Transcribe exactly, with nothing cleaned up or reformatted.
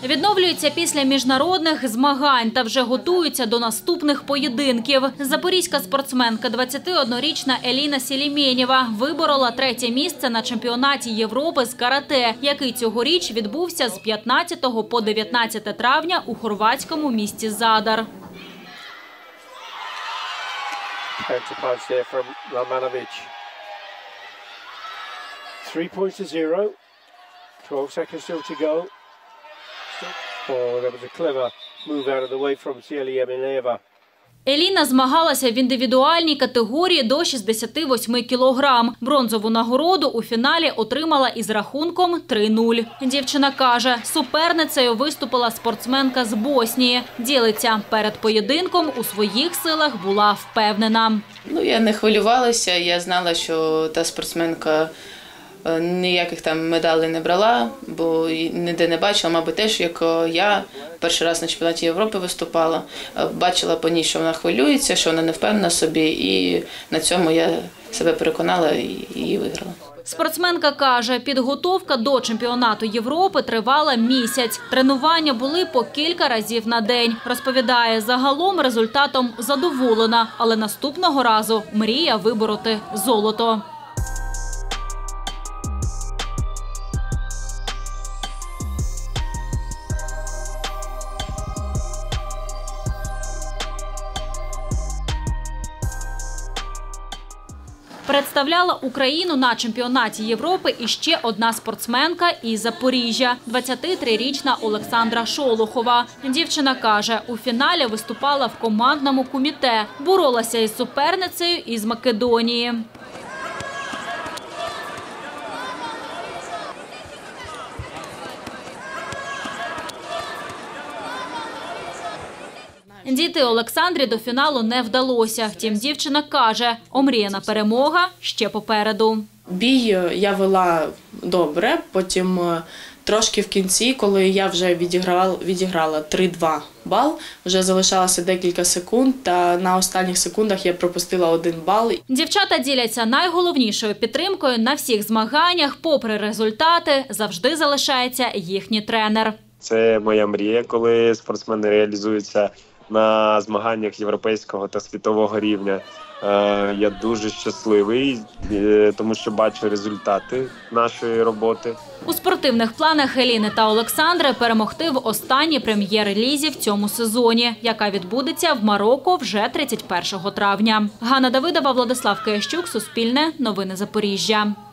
Відновлюються після міжнародних змагань та вже готуються до наступних поєдинків. Запорізька спортсменка двадцятиоднорічна Еліна Селіменєва виборола третє місце на чемпіонаті Європи з карате, який цьогоріч відбувся з п'ятнадцятого по дев'ятнадцяте травня у хорватському місті Задар. Three points to zero. Twelve seconds still to go. Oh, that was a clever move out of the way from Селіменєва. Еліна змагалася в індивідуальній категорії до шістдесяти восьми кілограм. Бронзову нагороду у фіналі отримала із рахунком три нуль. Дівчина каже, суперницею виступила спортсменка з Боснії. Ділиться, перед поєдинком у своїх силах була впевнена. Ну, я не хвилювалася, я знала, що та спортсменка ніяких там медалей не брала, бо ніде не бачила, мабуть, теж, як я перший раз на чемпіонаті Європи виступала. Бачила по ній, що вона хвилюється, що вона не впевнена собі, і на цьому я себе переконала і її виграла. Спортсменка каже, підготовка до чемпіонату Європи тривала місяць. Тренування були по кілька разів на день. Розповідає, загалом результатом задоволена, але наступного разу мріє вибороти золото. Представляла Україну на чемпіонаті Європи і ще одна спортсменка із Запоріжжя – двадцятитрирічна Олександра Шолохова. Дівчина каже, у фіналі виступала в командному куміте, боролася із суперницею із Македонії. Дійти Олександрі до фіналу не вдалося. Втім, дівчина каже, омріяна перемога ще попереду. Бій я вела добре, потім трошки в кінці, коли я вже відіграла, відіграла три-два бал, вже залишалося декілька секунд, та на останніх секундах я пропустила один бал. Дівчата діляться найголовнішою підтримкою на всіх змаганнях. Попри результати, завжди залишається їхній тренер. Це моя мрія, коли спортсмени реалізуються на змаганнях європейського та світового рівня. Я дуже щасливий, тому що бачу результати нашої роботи. У спортивних планах Еліни та Олександри перемогти в останній прем'єр-лізі в цьому сезоні, яка відбудеться в Марокко вже тридцять першого травня. Ганна Давидова, Владислав Киящук, Суспільне, Новини Запоріжжя.